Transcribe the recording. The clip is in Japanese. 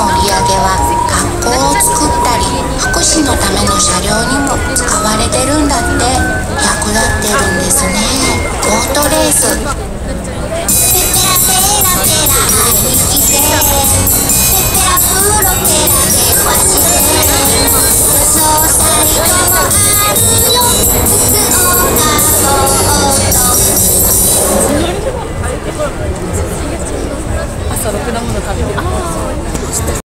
の売り上げは学校を作ったり福祉のための車両にも使われてるんだって。役立ってるんですね。ボートレース。 朝ろくなもの食べてる。